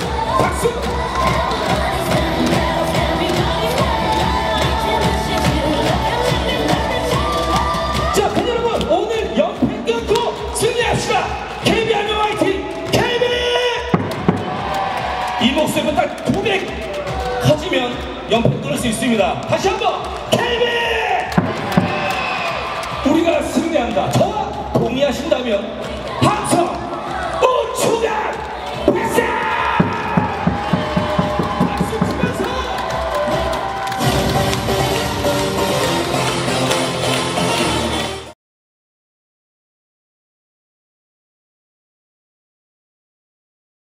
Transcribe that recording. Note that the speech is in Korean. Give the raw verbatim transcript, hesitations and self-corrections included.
박수. 자, 팬 여러분, 오늘 연패 끊고 승리합시다. 케이비 하면 화이팅. 케이비. 이 목소리만 딱 고백 커지면 연패 끊을 수 있습니다. 다시 한번 케이비. 우리가 승리한다. 저와 동의하신다면